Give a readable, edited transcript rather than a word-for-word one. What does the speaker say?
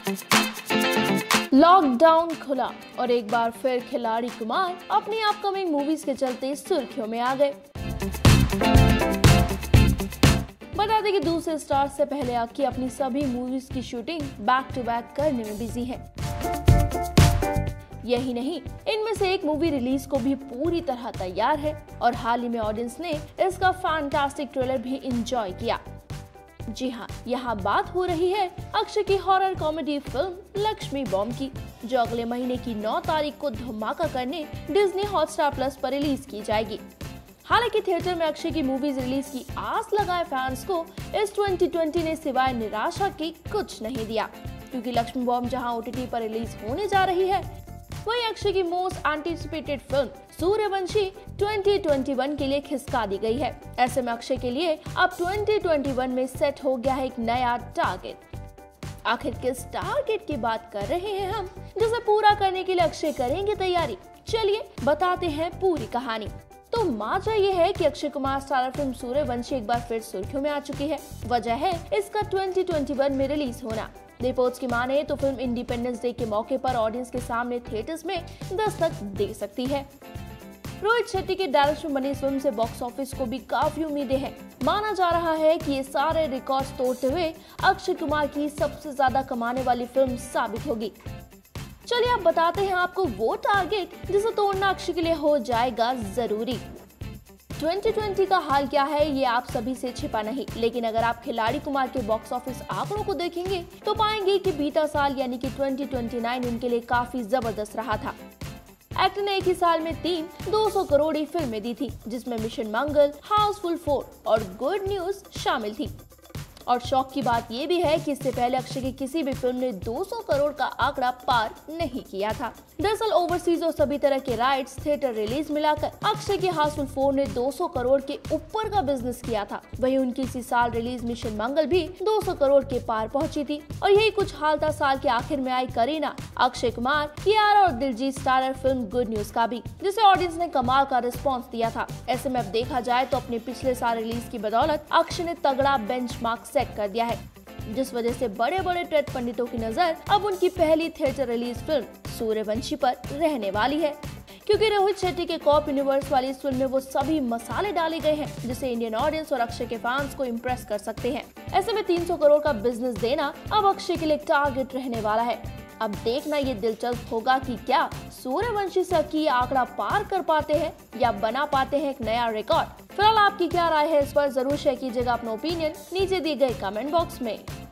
Lockdown खुला और एक बार फिर खिलाड़ी कुमार अपनी अपकमिंग मूवीज के चलते सुर्खियों में आ गए। बता दें कि दूसरे स्टार से पहले अक्की अपनी सभी मूवीज की शूटिंग बैक टू बैक करने में बिजी है। यही नहीं, इनमें से एक मूवी रिलीज को भी पूरी तरह तैयार है और हाल ही में ऑडियंस ने इसका फैंटास्टिक ट्रेलर भी एंजॉय किया। जी हाँ, यहाँ बात हो रही है अक्षय की horror comedy film Laxmi Bomb की, जो अगले महीने की 9 तारीख को धमाका करने डिज्नी हॉटस्टार प्लस पर रिलीज की जाएगी। हालांकि थिएटर में अक्षय की मूवीज रिलीज की आस लगाए फैंस को इस 2020 ने सिवाय निराशा के कुछ नहीं दिया, क्योंकि लक्ष्मी बॉम्ब जहां OTT पर रिलीज होने जा रही है, वहीं अक्षय की मोस्ट एंटिसिपेटेड फिल्म सूर्यवंशी 2021 के लिए खिसका दी गई है। ऐसे में अक्षय के लिए अब 2021 में सेट हो गया है एक नया टारगेट। आखिर किस टारगेट की बात कर रहे हैं हम, जिसे पूरा करने के लिए अक्षय करेंगे तैयारी? चलिए बताते हैं पूरी कहानी। तो माजरा ये है कि अक्षय कुमार स्टारर फिल्म सूर्यवंशी एक बार फिर सुर्खियों में आ चुकी है। वजह है इसका 2021 में रिलीज होना। रिपोर्ट्स की माने तो फिल्म इंडिपेंडेंस डे के मौके पर ऑडियंस के सामने थिएटर्स में दस्तक दे सकती है। रोहित शेट्टी के डायरेक्शन बनी इस फिल्म से बॉक्स ऑफिस को भी काफी उम्मीदें हैं। माना जा रहा है कि ये सारे रिकॉर्ड्स तोड़ते हुए अक्षय कुमार की सबसे ज्यादा कमाने वाली फिल्म साबित होगी। चलिए अब बताते हैं आपको वो टारगेट जिसे तोड़ना अक्षय के लिए हो जाएगा जरूरी। 2020 का हाल क्या है ये आप सभी से छिपा नहीं, लेकिन अगर आप खिलाड़ी कुमार के बॉक्स ऑफिस आंकड़ों को देखेंगे तो पाएंगे कि बीता साल यानी कि 2029 उनके लिए काफी जबरदस्त रहा था। एक्टर ने एक ही साल में 200 करोड़ फिल्में दी थी, जिसमें मिशन मंगल, हाउसफुल 4 और गुड न्यूज शामिल थी। और शौक की बात ये भी है कि इससे पहले अक्षय की किसी भी फिल्म ने 200 करोड़ का आंकड़ा पार नहीं किया था। दरअसल ओवरसीज और सभी तरह के राइट्स, थिएटर रिलीज मिलाकर अक्षय की हाउसफुल 4 ने 200 करोड़ के ऊपर का बिजनेस किया था। वहीं उनकी इसी साल रिलीज मिशन मंगल भी 200 करोड़ के पार पहुंची थी। और यही कुछ हाल था साल के आखिर में आई करीना, अक्षय कुमार, कियारा और Diljit starrer film Good Newwz का भी, जिसे ऑडियंस ने कमाल का रिस्पॉन्स दिया था। ऐसे में अब देखा जाए तो अपने पिछले साल रिलीज की बदौलत अक्षय ने तगड़ा बेंचमार्क सेट कर दिया है, जिस वजह से बड़े बड़े ट्रेड पंडितों की नजर अब उनकी पहली थिएटर रिलीज फिल्म सूर्यवंशी पर रहने वाली है, क्योंकि रोहित शेट्टी के कॉप यूनिवर्स वाली इस फिल्म में वो सभी मसाले डाले गए हैं जिसे इंडियन ऑडियंस और अक्षय के फैंस को इम्प्रेस कर सकते हैं। ऐसे में 300 करोड़ का बिजनेस देना अब अक्षय के लिए टारगेट रहने वाला है। अब देखना ये दिलचस्प होगा कि क्या सूर्यवंशी से अक्की ये आंकड़ा पार कर पाते हैं या बना पाते हैं एक नया रिकॉर्ड। फिलहाल आपकी क्या राय है इस पर जरूर शेयर कीजिएगा अपना ओपिनियन नीचे दिए गए कमेंट बॉक्स में।